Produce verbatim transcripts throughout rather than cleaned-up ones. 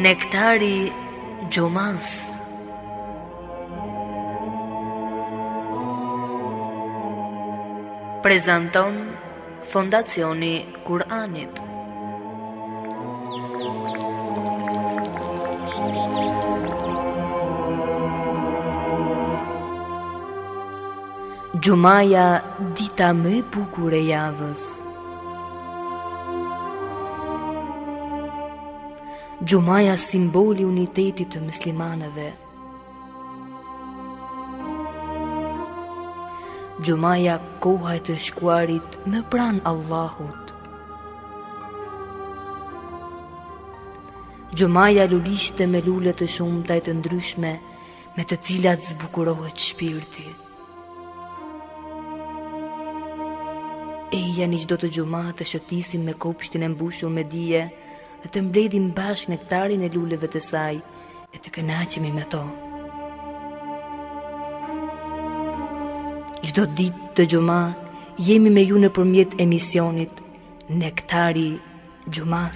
Nektari Gjumas. Prezanton Fondacioni Kur'anit. Gjumaja, dita më e bukur e javës. Gjumaja, simboli unitetit të muslimanëve. Gjumaja, koha e të shkuarit më pranë Allahut. Gjumaja, lulishte me lule të shumta e të ndryshme, me të cilat zbukurohet shpirti. Eja një çdo të gjuma të shëtisim me kopshtin e mbushur me dije dhe të mbledhim bashkë nektarin e luleve të saj e të kënaqemi me to. Çdo ditë të gjuma jemi me ju nëpërmjet emisionit Nektari Gjumas.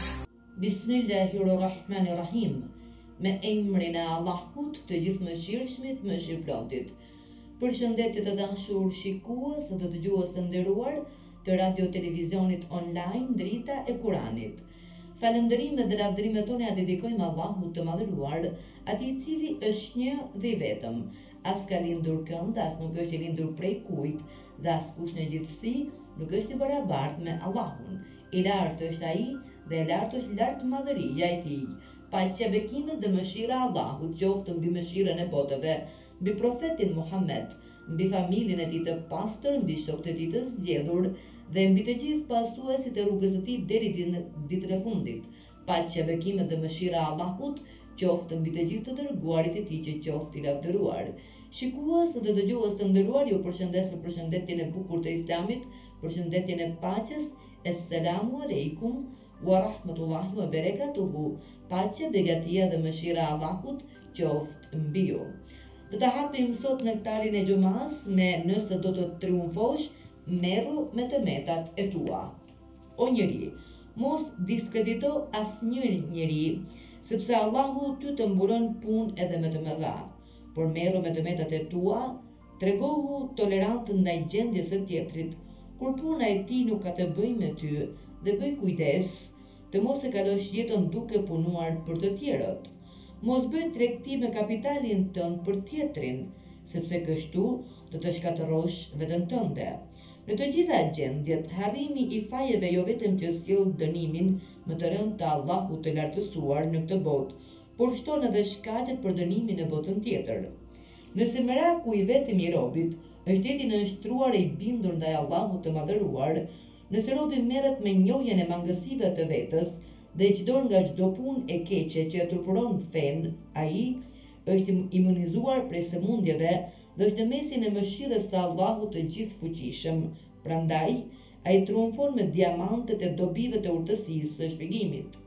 Bismillahirrahmanirrahim. Me emrin e Allahut të gjithëmëshirshmit, mëshirëplotit. Përshëndetje të dashur shikues dhe dëgjues të nderuar të radio televizionit online Drita e Kuranit. Falënderimet dhe lavdërimet tona ja dedikojmë Allahut të madhëruar, atij i cili është një dhe i vetëm. As ka lindur kënd, as nuk është i lindur prej kujt, dhe as kush në gjithësi nuk është i barabartë me Allahun. I lartë është ai dhe e lartë është lartë madhëria e tij. Paqja, bekimet dhe mëshira e Allahut qoftë mbi mëshirën e botëve, mbi profetin Muhammed, mbi familjen e tij të pastër, mbi shokët e tij të zgjedhur dhe mbi të gjithë pasuesit e rrugës së tij deri në ditën e fundit. Paqja, bekimet dhe mëshira e Allahut qoftë mbi të gjithë të dërguarit e tij, që qoftë i lavdëruar. Shikues dhe dëgjues të nderuar, ju përshëndes me përshëndetjen e bukur të Islamit, përshëndetjen e paqes. Esselamu alaikum wa rahmatullahi wa barakatuhu. Paqja, begatia dhe mëshira e Allahut qoftë mbi ju. Do të hapim sot nektarin e gjumas me nëse do të triumfosh, merru me të metat e tua. O njeri, mos diskredito asnjë njeri, sepse Allahu ty të mburon punë edhe me të mëdha. Por merru me të metat e tua, tregohu tolerant ndaj gjendjes së tjetrit, kur puna e tij nuk ka të bëjë me ty, dhe bëj kujdes të mos e kalosh jetën duke punuar për të tjerët. Mos bëj tregti me kapitalin tënd për tjetrin, sepse kështu do të shkatërrosh veten tënde. Në të gjitha gjendjet, harrimi i fajeve jo vetëm që sjell dënimin më të rënd të Allahut të lartësuar në këtë botë, por shton edhe shkaqet për dënimin në botën tjetër. Nëse meraku i vetëm i robit është jeti në nështruar e i bindur ndaj Allahut të madhëruar, nëse robi merret me njohjen e mangësive të vetës dhe çdor nga çdo punë e keqe që e turpuron fen, ai është imunizuar prej sëmundjeve dhe është në mesin e mëshirës së Allahut të gjithfuqishëm. Prandaj, ai triumfon me diamantet e dobive të urtësisë së shpjegimit.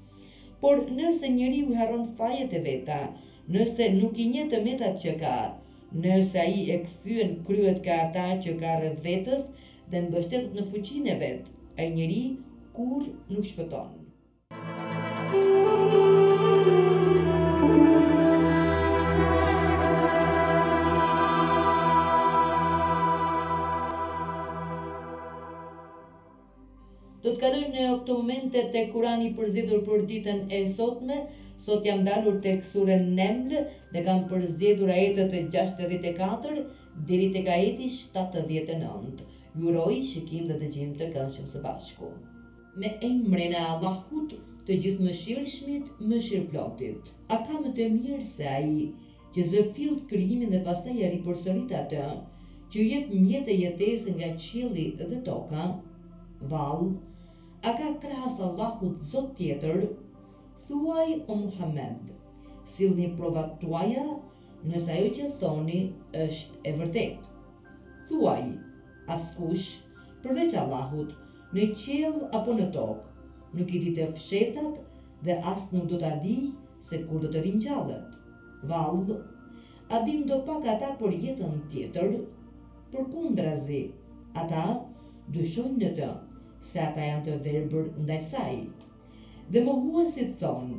Por nëse njeriu harron fajet e veta, nëse nuk i njeh të metat që ka, nëse ai e kthyen kryet ka ata që ka rreth vetës dhe mbështetet në fuqinë e vet, ai njeri kur nuk shpëton. Do të kalojmë në këto momente te Kurani i përzgjedhur për ditën e sotme. Sot jam dalur tek sura Neml dhe kam përzgjedhur ajetet e gjashtëdhjetë e katër deri tek ajeti shtatëdhjetë e nëntë. Ju uroj shikim dhe dëgjim të këndshëm së bashku. Me emrin e Allahut të gjithëmëshirshmit, mëshirëplotit. A ka më të mirë se ai që zëfill krijimin dhe pastaj ja ripërsërit atë, që ju jep mjet e jetesë nga qielli dhe toka? Vallë, a ka krahas Allahut Zot tjetër? Thuaj, o Muhammed, sillni provat tuaja nëse ajo që thoni është e vërtetë. Thuaj, askush përveç Allahut, në qiell apo në tokë, nuk i di të fshetat dhe as nuk do ta di se kur do të ringjallet. Vallë, a din do pak ata për jetën tjetër? Përkundrazi, ata dyshojnë në të, se ata janë të verbër ndaj saj. Dhe mohuesit thonë,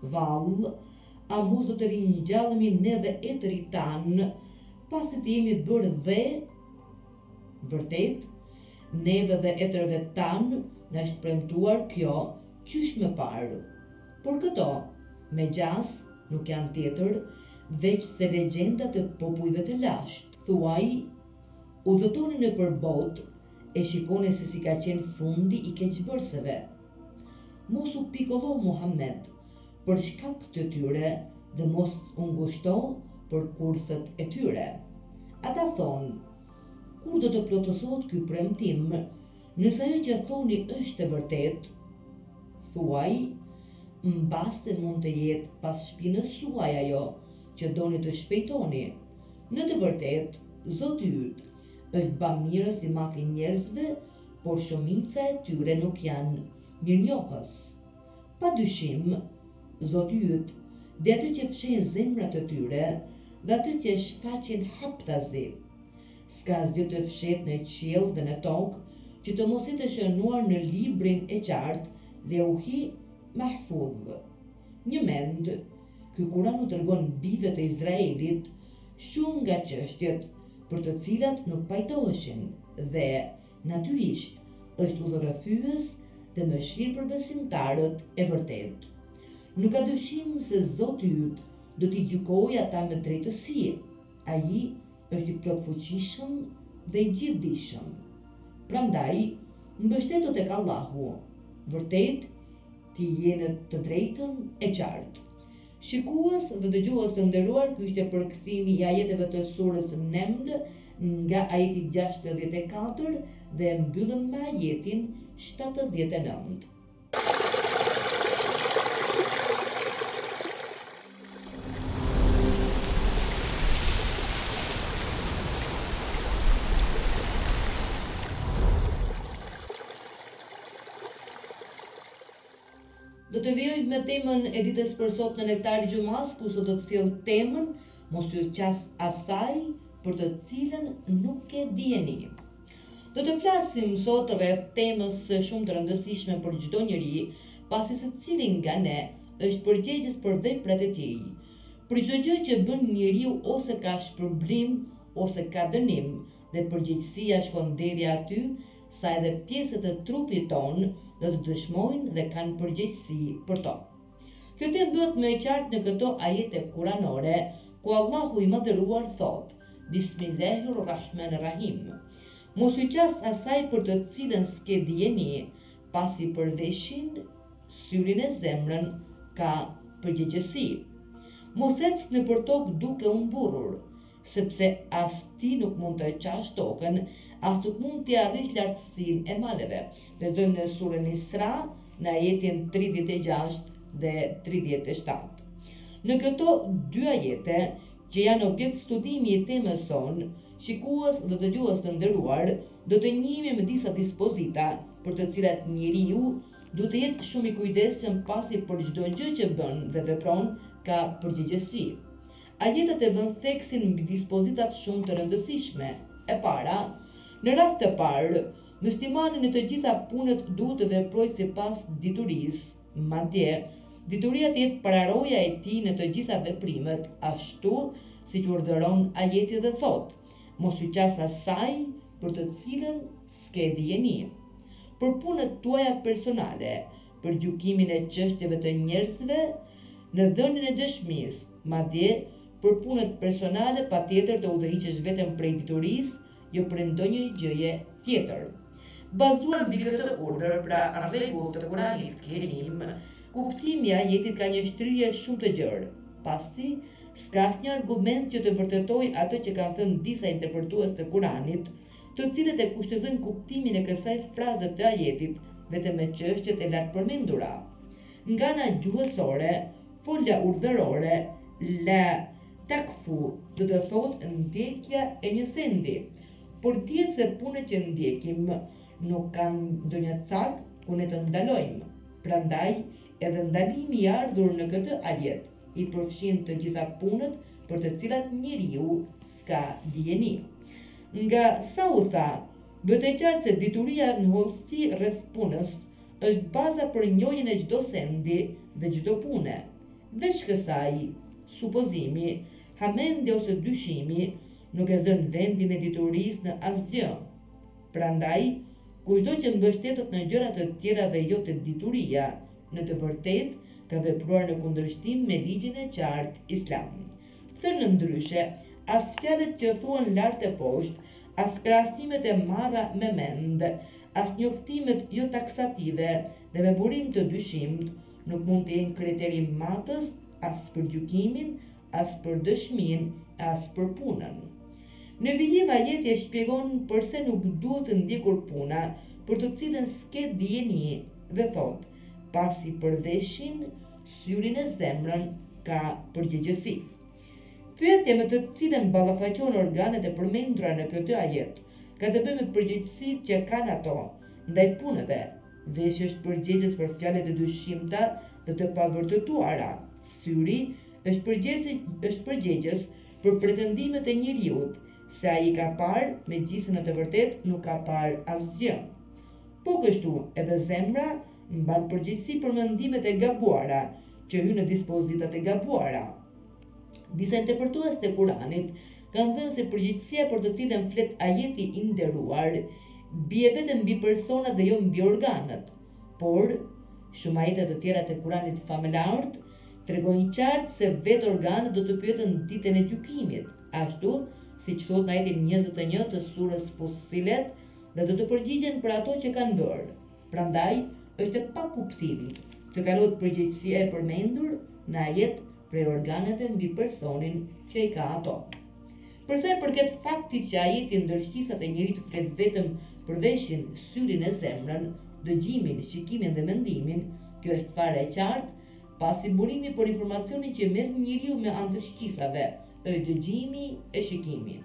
Vallë, a mos do të ringjallemi ne dhe etëri tanë, pasi të jemi bërë dhe, vërtet, neve dhe etërve tanë në është premtuar kjo qysh më parë. Por këto, me gjas, nuk janë tjetër, veç se legjendat e popujve të lashtë. Thuaj, udhëtoni në përbot, e shikoni se si ka qenë fundi i keqbërësve. Mos u pikollo Muhammed për shkak të tyre dhe mos u ngushto për kurthët e tyre. Ata thonë, kur do të plotësohet ky premtim, nëse ajo që thoni është e vërtet, thuaj, mbase mund të jetë pas shpinës suaj ajo që doni të shpejtoni. Në të vërtet, Zoti yt është bamirës i madh i njerëzve, por shumica e tyre nuk janë mirënjohës. Pa dyshim, Zoti yt, dhe atë që fshin zemrat e tyre, dhe atë që shfaqin haptazi, s'ka asgjë të fshet në qiell dhe në tokë, që të mos jetë shënuar në librin e qartë dhe uhi mahfudh. Një mend, ky Kur'an u tregon bijve të Izraelit shumë nga çështjet për të cilat nuk pajtoheshin dhe, natyrisht, është udhërrëfyes dhe mëshirë për besimtarët e vërtet. Nuk ka dyshim se Zoti yt do t'i gjykojë ata me drejtësi. Ai është i plotfuqishëm dhe i gjithdijshëm. Prandaj, mbështetu tek Allahu, vërtet ti je në të drejtën e qartë. Shikues dhe dëgjues të nderuar, ky ishte përkthimi i ajeteve të surës Neml nga ajeti gjashtëdhjetë e katër dhe mbyllëm me ajetin shtatëdhjetë e nëntë. Do të vijoj me temën e ditës për sot në Nektari Gjumas, ku sot do të sjell temën mos ju qas asaj për të cilën nuk e dijeni. Do të flasim sot rreth temës së shumë të rëndësishme për çdo njeri, pasi secili nga ne është përgjegjës për veprat e tij. Për çdo gjë që bën njeriu ose ka shpërblim ose ka dënim, dhe përgjegjësia shkon deri aty sa edhe pjesët e trupit ton do të dëshmojnë dhe kanë përgjegjësi për to. Kjo temë bëhet më e qartë në këto ajete kuranore, ku Allahu i madhëruar thot: Bismillahirrahmanirrahim. Mos u qas asaj për të cilën s'ke dijeni, pasi përveshin syrin e zemrën ka përgjegjësi. Mos ec nëpër tokë duke u mburrur, sepse as ti nuk mund të qash tokën, as nuk mund t'i arrish lartësinë e maleve. Lexojmë në surën Isra, në ajetin tridhjetë e gjashtë dhe tridhjetë e shtatë. Në këto dy ajete, që janë objekt studimi i temës sonë, shikues dhe dëgjues të nderuar, do të njihemi me disa dispozita për të cilat njeriu duhet të jetë shumë i kujdesshëm, pasi për çdo gjë që bën dhe vepron ka përgjegjësi. Ajetet e vënë theksin mbi dispozitat shumë të rëndësishme. E para, në radhë të parë, muslimani në të gjitha punët duhet të veprojë sipas diturisë, madje dituria të jetë pararoja e tij në të gjitha veprimet, ashtu siç urdhëron ajeti dhe thot: mos u qas asaj për të cilën s'ke dijeni. Për punët tuaja personale, për gjykimin e çështjeve të njerëzve, në dhënien e dëshmisë, madje për punët personale patjetër të udhëhiqesh vetëm prej diturisë, jo për ndonjë gjëje tjetër. Bazuar mbi këtë urdhër, pra rregull të Kuranit Kerim, kuptimi i ajetit ka një shtryrje shumë të gjerë, pasi s'ka asnjë argument që të vërtetojë atë që kanë thënë disa interpretues të Kuranit, të cilët e kushtozojnë kuptimin e kësaj fraze të ajetit vetëm me çështjet e lartë përmendura. Nga ana gjuhësore, folja urdhërore la takfu do të thotë ndjekja e një sendi, por dihet se punët që ndjekim nuk kanë ndonjë cak ku ne të ndalojmë. Prandaj, edhe ndalimi i ardhur në këtë ajet i përfshin të gjitha punët për të cilat njeriu s'ka dijeni. Nga sa u tha, bëhet e qartë se dituria në hollësi rreth punës është baza për njohjen e çdo sendi dhe çdo pune. Veç kësaj, supozimi, hamendje ose dyshimi nuk e zën vendin e diturisë në asgjë. Prandaj, kushdo që mbështetet në gjëra të tjera dhe jo të dituria, në të vërtetë ka vepruar në kundërshtim me ligjin e qartë islam. Thënë ndryshe, as fjalët që thuan lart e poshtë, as krahasimet e marra me mend, as njoftimet jo taksative dhe me burim të dyshimt nuk mund të jenë kriteri matës as për gjykimin, as për dëshmin, as për punën. Në vijim ajeti e shpjegon përse nuk duhet të ndjekur puna për të cilën s'ke dijeni dhe thot, pasi përveshin syrin e zemrën ka përgjegjësi. Pyetja me të cilën ballafaqohen organet e përmendura në këtë ajet ka të bëjë me përgjegjësitë që kanë ato ndaj punëve. Veshi është përgjegjës për fjalët e dyshimta dhe të pavërtetuara. Syri është përgjegjës, është përgjegjës për pretendimet e njeriut, se ai ka parë, megjithëse në të vërtetë nuk ka parë asgjë. Po kështu edhe zemra mban përgjegjësi për mendimet e gabuara, që hynë në dispozitat e gabuara. Disa interpretues të Kuranit kanë thënë se përgjegjësia për të cilën flet ajeti i nderuar bie vetëm mbi personat dhe jo mbi organet, por shumë ajete të tjera të Kuranit famëlart tregojnë qartë se vetë organet do të pyeten ditën e gjykimit, ashtu siç thotë në ajetin njëzet e një të surës Fussilet, dhe do të përgjigjen për ato që kanë bërë. Prandaj, është e pa kuptim të kalohet përgjegjësia e përmendur në ajet prej organeve mbi personin që i ka ato. Për sa i përket faktit që ajeti ndërshqisat e njeriut flet vetëm për veshin, syrin e zemrën, dëgjimin, shikimin dhe mendimin, kjo është fare e qartë, pasi burimi për informacionin që merr njeriu me anë të shqisave, është dëgjimi e shikimi.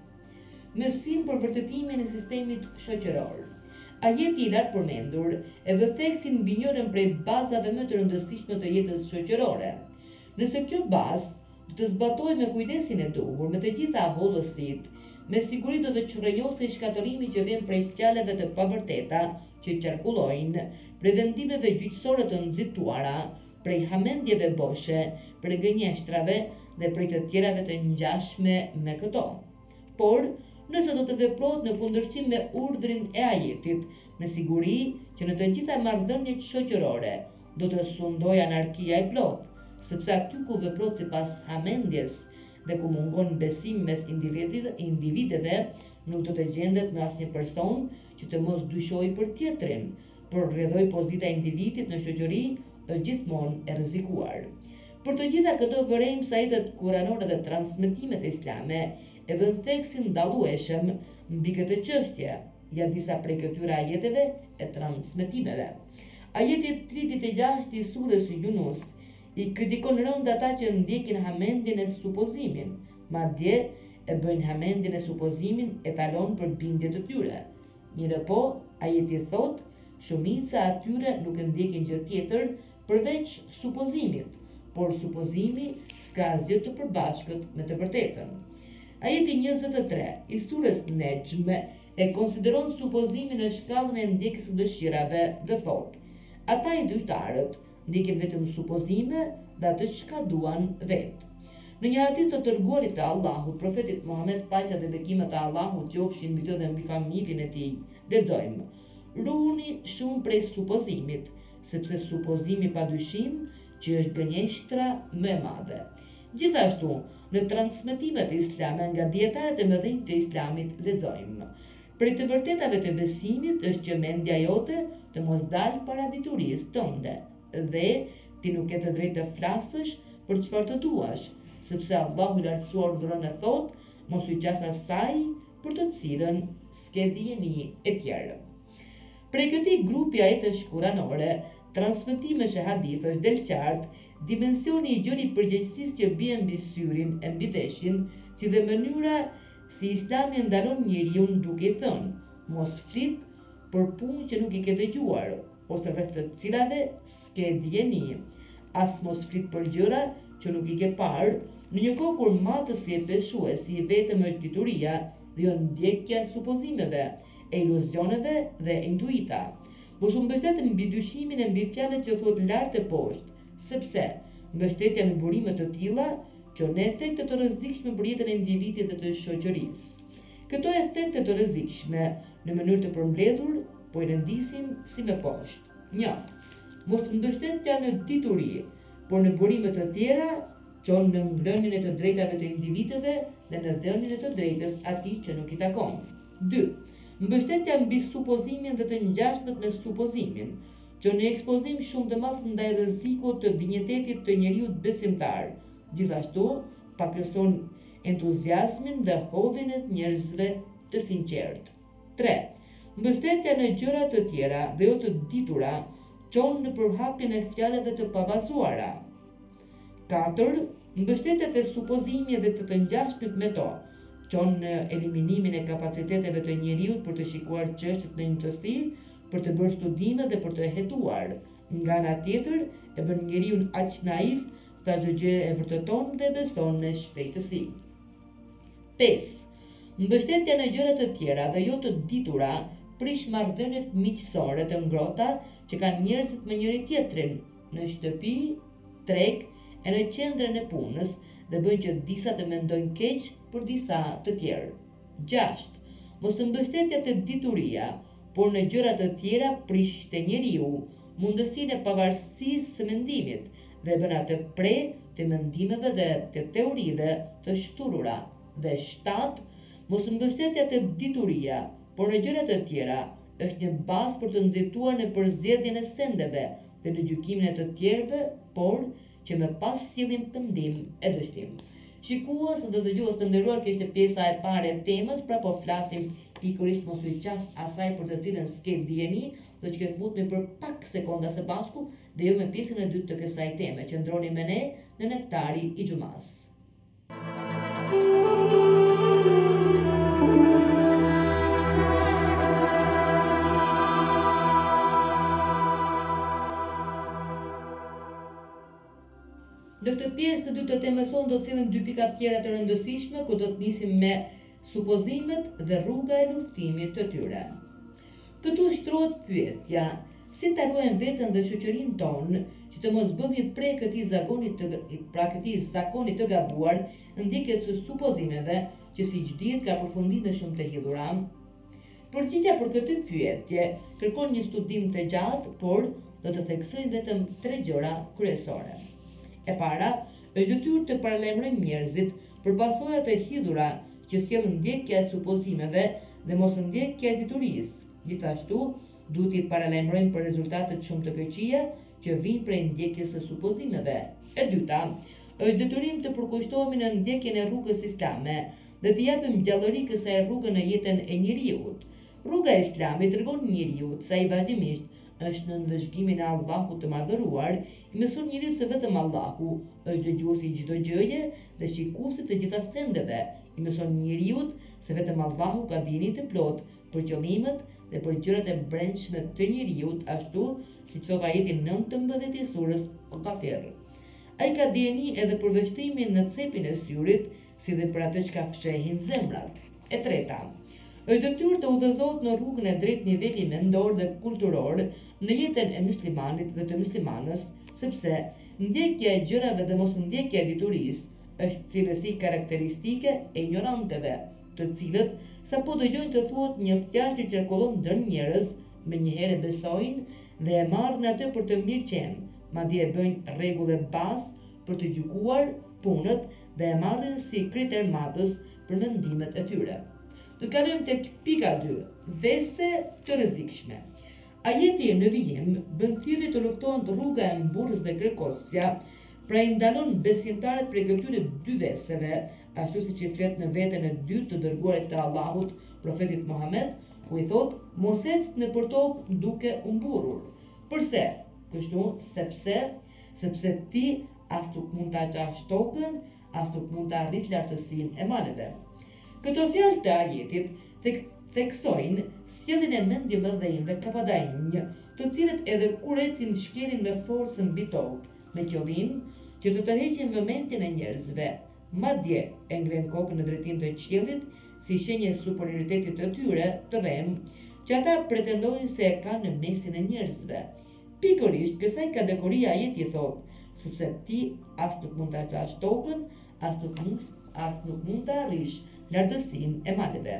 Mësim për vërtetimin e sistemit shoqëror. Ajeti i lartë përmendur e vë theksin mbi njërin prej bazave më të rëndësishme të jetës shoqërore. Nëse kjo bazë do të zbatohet me kujdesin e duhur, me të gjitha hollësit, me siguri do të çrrejosej shkatërrimi që vjen prej fjalëve të pavërteta që qarkullojnë, prej vendimeve gjyqësore të nxituara, prej hamendjeve boshe, prej gënjeshtrave dhe prej të tjerave të ngjashme me këto. Por, nëse do të veprohet në kundërshtim me urdhrin e ajetit, me siguri që në të gjitha marrëdhëniet shoqërore do të sundojë anarkia e plotë, sepse aty ku veprohet sipas hamendjes dhe ku mungon besim mes individëve, nuk do të gjendet me asnjë person që të mos dyshojë për tjetrin, por rrjedhoj pozita e individit në shoqëri është gjithmonë e rrezikuar. Për të gjitha këto vërejmë se ajetet kuranore dhe transmetimet islame e vënë theksin dallueshëm mbi këtë çështje, ja disa prej këtyre ajeteve e transmetimeve. Ajeti tridhjetë e gjashtë i surës Yunus i kritikon rënd ata që ndjekin hamendjen e supozimin, madje e bëjnë hamendjen e supozimin etalon për bindjet e tyre. Mirë po, ajeti thot, shumica atyre nuk ndjekin gjë tjetër përveç supozimit, por supozimi s'ka asgjë të përbashkët me të vërtetën. Ajeti njëzet e tre i surës Nejm e konsideron supozimin në shkallën e ndjekjes së dëshirave dhe thot: ata i dhujtarët ndjekin vetëm supozime dhe atë çka duan vetë. Në një hadith të dërguarit të Allahut, profetit Muhammed, paqja dhe bekimet e Allahut qofshin mbi të dhe mbi familjen e tij, lexojmë: ruhuni shumë prej supozimit, sepse supozimi padyshim që është gënjeshtra më e madhe. Gjithashtu, në transmetimet islame nga dietarët e mëdhenj të islamit lexojmë: prej të vërtetave të besimit është që mendja jote të mos dalë para diturisë tënde dhe ti nuk ke të drejtë të flasësh për çfarë të duash, sepse Allahu i lartësuar urdhëron e thot: mos u qas asaj për të cilën s'ke dijeni e tjerë. Prej këtij grupi ajetesh kuranore, transmetimesh e hadithësh del qartë dimensioni i gjëri përgjegjësisë që bie mbi syrin e mbi veshin, si dhe mënyra si Islami ndalon njeriu duke i thënë: mos flit për punë që nuk i ke dëgjuar, ose rreth të cilave s'ke dijeni, as mos flit për gjëra që nuk i ke parë, në një kohë kur matësi e peshuesi vetëm është dituria dhe jo ndjekja e supozimeve, e iluzioneve dhe intuita. Mos u mbështet mbi dyshimin e mbi fjalët që thot lart e poshtë, sepse mbështetja në burime të tilla çon efekte të rrezikshme për jetën e individit dhe të shoqërisë. Këto efekte të rrezikshme në mënyrë të përmbledhur po i rëndisim si me poshtë. një. Mos mbështetja në dituri, por në burime të tjera çon në ngrënien e të drejtave të individëve dhe në dhënien e të drejtës atij që nuk i takon. dy. Mbështetja mbi supozimin dhe të ngjashmet me supozimin, çon në ekspozim shumë të madh ndaj rrezikut të dinjitetit të njeriut besimtar. Gjithashtu, pakëson entuziazmin dhe hovin e njerëzve të sinqertë. tre. Mbështetja në gjëra të tjera dhe jo të ditura çon në përhapjen e fjalëve të pabazuara. katër. Mbështetja te supozimi dhe të të ngjashmit me to çon në eliminimin e kapaciteteve të njeriut për të shikuar çështjet në njëjtësi, për të bërë studime dhe për të hetuar. Nga ana tjetër, e bën njeriun aq naiv sa çdo gjë e vërteton dhe beson në shpejtësi. pesë. Mbështetja në gjëra të tjera dhe jo të ditura prish marrëdhëniet miqësore të ngrohta që kanë njerëzit me njëri tjetrin në shtëpi, treg e në qendrën e punës dhe bën që disa të mendojnë keq për disa të tjerë. gjashtë. Mos mbështetja te dituria, por në gjëra të tjera prish te njeriu mundësinë e pavarësisë së mendimit dhe bën atë pre të mendimeve dhe të teorive të shturura. Dhe shtatë. Mos mbështetja te dituria, por në gjëra të tjera është një bazë për të nxituar në përzgjedhjen e sendeve dhe në gjykimin e të tjerëve, por që me pas sillin pendim e dështim. Shikues dhe dëgjues të nderuar, kjo ishte pjesa e parë e temës, pra po flasim pikërisht mos u qas asaj për të cilën s'ke dijeni, do që këtë mutemi për pak sekonda së bashku dhe jo me pjesën e dytë të kësaj teme. Qëndroni me ne në Nektari i Xumas. Në këtë pjesë të dytë të temës sonë do të sillim dy pika tjera të rëndësishme, ku do të nisim me supozimet dhe rruga e luftimit të tyre. Këtu shtrohet pyetja: si ta ruajmë veten dhe shoqërinë tonë që të mos bëhemi prej këtij zakoni të pra këtij zakoni të gabuar, ndjekjes së supozimeve që siç dihet ka përfundime shumë të hidhura? Përgjigjja për këtë pyetje kërkon një studim të gjatë, por do të theksoj vetëm tre gjëra kryesore. E para, është detyrë të paralajmërojmë njerëzit për pasojat e hidhura që sjell ndjekja e supozimeve dhe mos ndjekja e diturisë. Gjithashtu, duhet i paralajmërojmë për rezultatet shumë të këqija që vijnë prej ndjekjes së supozimeve. E dyta, është detyrim të përkushtohemi në ndjekjen e rrugës islame dhe të japim gjallëri kësaj rrugë në jetën e njeriut. Rruga e Islamit tregon njeriut se ai vazhdimisht është në ndëshkimin e Allahut të madhëruar, i mëson njeriu se vetëm Allahu është dëgjuesi i çdo gjëje dhe shikuesi të gjitha sendeve. I mëson njeriu se vetëm Allahu ka dijeni të plotë për qëllimet dhe për gjërat e brendshme të njeriu, ashtu siç thot ajeti nëntëmbëdhjetë i surës Ghafir. Ai ka dijeni edhe për vështrimin në cepin e syrit, si dhe për atë çka fshehin zemrat. E treta, është detyrë të udhëzohet në rrugën e drejtë niveli mendor dhe kulturor në jetën e muslimanit dhe të muslimanës, sepse ndjekja e gjërave dhe mos ndjekja e diturisë është cilësi karakteristike e ignorantëve, të cilët sapo dëgjojnë të thuhet një fjalë që qarkullon ndër njerëz, menjëherë besojnë dhe e marrin atë për të mirëqen, madje e bëjnë rregulle bazë për të gjykuar punët dhe e marrin si kriter matës për mendimet e tyre. Do të kalojmë tek pika dy, vese të rrezikshme. Ajeti në vijim bën thirrje të luftohen rruga e mburrës dhe kërkosja, pra i ndalon besimtarët prej këtyre dy veseve, ashtu siç i flet në veten e dytë të dërguarit të Allahut, profetit Muhammed, ku i thot: mos ec në përtok duke u mburrur. Përse? Kështu sepse sepse ti as nuk mund ta qash tokën, as nuk mund ta arrish lartësinë e maleve. Këto fjalë të ajetit tek theksojnë sjelljen e mendjeve dhe imve kapadajnj, të cilët edhe kur ecin shkelin me forcën mbi tokë, me qëllim që të tërheqin vëmendjen e njerëzve, madje e ngren kokën në drejtim të qiellit si shenjë superioritetit të tyre të rrem, që ata pretendojnë se e kanë në mesin e njerëzve. Pikërisht kësaj kategoria ajeti thot: sepse ti as nuk mund ta qash tokën, as nuk mund, as nuk mund ta arrish lartësinë e maleve.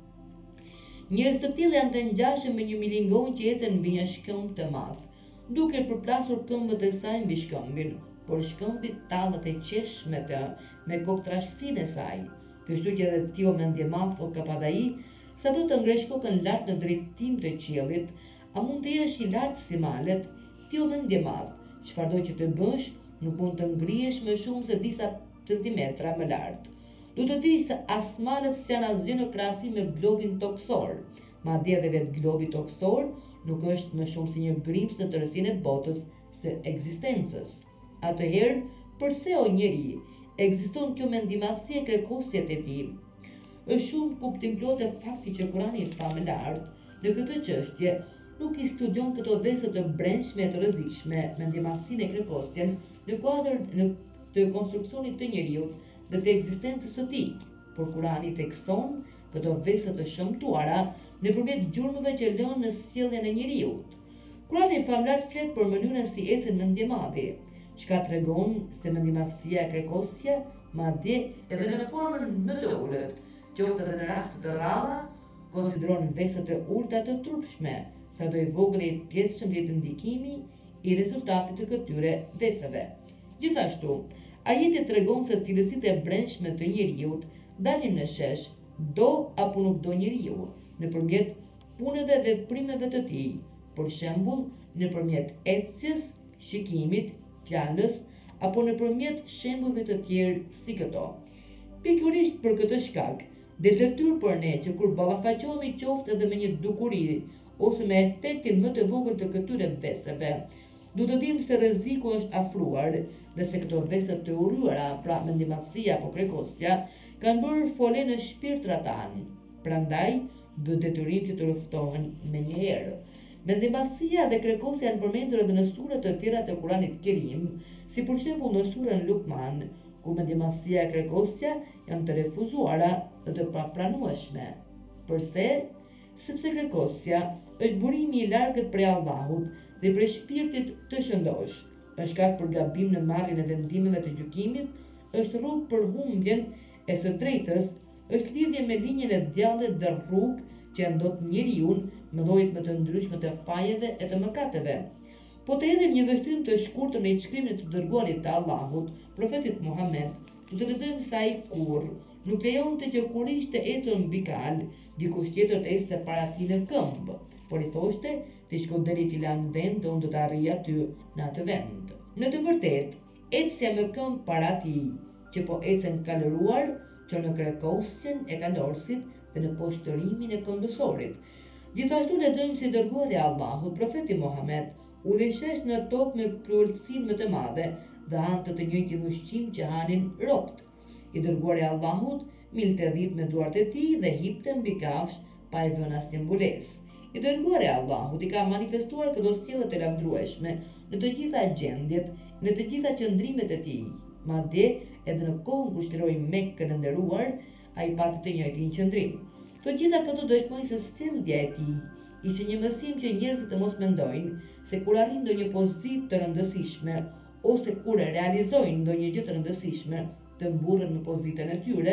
Njerëz të tillë janë të ngjashëm me një milingon që ecën mbi një shkëmb të madh, duke përplasur këmbët e saj mbi shkëmbin, por shkëmbi tallet e qeshmet me koktrashësinë e saj. Kështu që edhe tio mendje madh o kapadai, sa do të ngresh kokën lart në drejtim të qiellit, a mund të jesh i lartë si malet, tio mendje madh, çfarëdo që të bësh, nuk mund të ngrihesh më shumë se disa centimetra më lart. Du të dish se as malet s'janë asgjë në krahasim me globin toksor, madje edhe vetë globi toksor nuk është më shumë si një grips në tërësinë e botës së ekzistencës. Atëherë, përse o njeri, ekziston kjo mendimadhësi e krekosjet e tij? Është shumë kuptimplot e fakti që Kurani i famëlart në këtë çështje nuk i studion këto vese të brendshme e të rrezikshme, mendimadhësinë e krekosjen në kuadër në të konstruksionit të njeriut dhe të ekzistencës së tij, por Kurani thekson këto vese të shëmtuara nëpërmjet gjurmëve që lënë në sjelljen e njeriut. Kurani i famëlart flet për mënyrën si ecën mendjemadhi, çka tregon se mendimadhësia e krekosja, madje edhe në formën më të ulët, qoftë edhe në raste të rralla, konsideron vese të ulta të trupshme, sado i vogël e pjesëshëm të ndikimi i rezultatit të këtyre veseve. Gjithashtu, ajeti tregon se cilësitë e brendshme të njeriut dalin në shesh, do apo nuk do njeriu, nëpërmjet punëve dhe veprimeve të tij, për shembull, nëpërmjet ecjes, shikimit, fjalës apo nëpërmjet shembujve të tjerë si këto. Pikërisht për këtë shkak, dhe detyrë për ne që kur ballafaqohemi qoftë edhe me një dukuri ose me efektin më të vogël të këtyre veseve, du të dimë se rreziku është afruar dhe se këto vese të urryera, pra mendimadhësia apo krekosja, kanë bërë fole në shpirtrat tanë. Prandaj, bëhet detyrim që të luftohen me një herë. Mendimadhësia dhe krekosja janë përmendur edhe në sura të tjera të Kuranit Kerim, si për shembull në surën Luqman, ku mendimadhësia e krekosja janë të refuzuara dhe të papranueshme. Përse? Sepse krekosja është burimi i largët prej Allahut dhe prej shpirtit të shëndosh, është shkak për gabim në marrjen e vendimeve të gjykimit, është rrugë për humbjen e së drejtës, është lidhje me linjën e djallit dhe rrugë që ndot njeriu me llojet më të ndryshme të fajeve e të mëkateve. Po të hedhim një vështrim të shkurtër në shkrimin e të dërguarit të Allahut, profetit Muhammed, do të lexojmë se ai kur nuk lejonte që kur ishte ecur mbi kal, dikush tjetër të ecte para tij në këmbë, por i thoshte ti shko deri ti lan vend dhe unë do të arrij aty në atë vend. Në të vërtetë, ecja me këmbë para tij, që po ecën kalëruar, që në krekosjen e kalorësit dhe në poshtërimin e këmbësorit. Gjithashtu lexojmë se dërguari i Allahut, profeti Muhammed, u rishesh në tokë me kruelësinë më të madhe dhe hante të njëjtin ushqim që hanin ropt. I dërguari i Allahut milte dhit me duart e tij dhe hipte mbi kafsh pa i vënë asnjë mbulesë. I dërguari i Allahut i ka manifestuar këto sjellje të lavdrueshme në të gjitha gjendjet, në të gjitha qëndrimet e tij. Madje edhe në kohën kur shtroi Mekën e nderuar, ai pati të njëjtin qëndrim. Të gjitha këto dëshmojnë se sjellja e tij ishte një mësim që njerëzit të mos mendojnë se kur arrin ndonjë pozitë të rëndësishme ose kur realizojnë ndonjë gjë të rëndësishme, të mburren në pozitën e tyre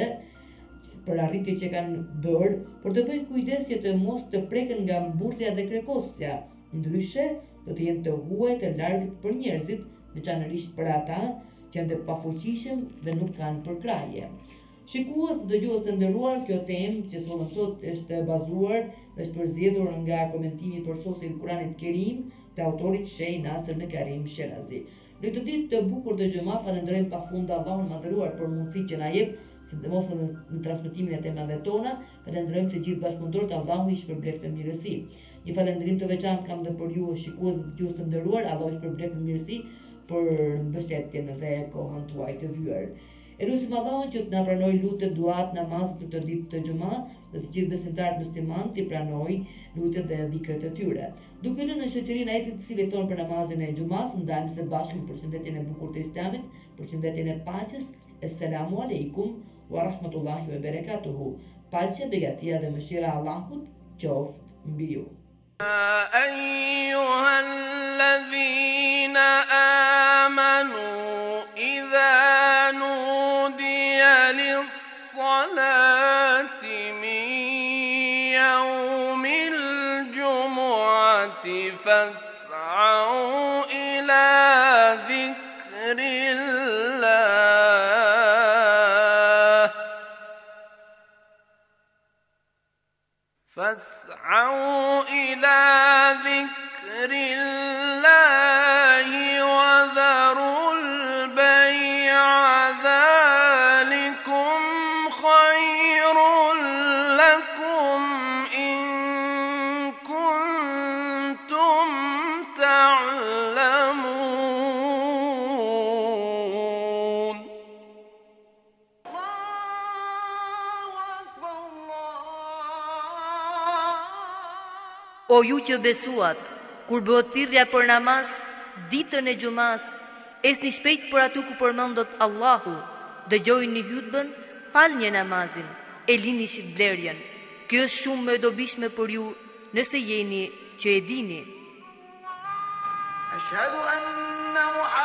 për arritjet që kanë bërë, por të bëjnë kujdesje të mos të preken nga mburrja dhe krekosja, ndryshe do të jenë të huaj të largët për njerëzit, veçanërisht për ata që janë të pafuqishëm dhe nuk kanë përkraje. Shikues dhe dëgjues të nderuar, kjo temë që sonë sot është bazuar dhe është përzgjedhur nga komentimi përsosur i Kuranit Kerim të autorit Sheikh Nasr në Karim Shirazi. Në këtë ditë të bukur të xhuma falenderojmë pafund Allahun madhëruar për mundësinë që na jep, sidomos në, në transmetimin e temave tona. Falenderojmë të gjithë bashkëpunëtorët, Allahu i shpërbleft me mirësi. Një falënderim të veçantë kam dhe për ju shikues dhe dëgjues të nderuar, Allahu i shpërbleft me mirësi për mbështetjen dhe kohën tuaj të vyer. E lutim Allahun që të na pranoj lutjet, duat, namazet në të ditë të xhuma dhe të gjithë besimtarët muslimanë të pranoj lutjet dhe dhikret e tyre. Duke lënë në shoqërinë ai të cilë fton për namazin e xhumas, ndajmë së bashku përshëndetjen e bukur të Islamit, përshëndetjen e paqes. Assalamu alaikum wa rahmatullahi wa barakatuhu. Paqja, begatia dhe mëshira e Allahut qoftë mbi ju. أيها الذين آمنوا الصلاة من يوم الجمعة فاسعوا إلى ذكر الله فاسعوا إلى ذكر الله وذروا البيع ذلكم خير لكم إن كنتم تعلمون. O ju që besuat, kur bëhet thirrja për namaz, ditën e xumas, esni shpejt për atu ku përmendet Allahu, dëgjojini hutbën, falni namazin, e lini shitblerjen. Kjo është shumë më e dobishme për ju, nëse jeni që e dini. Ashhadu anna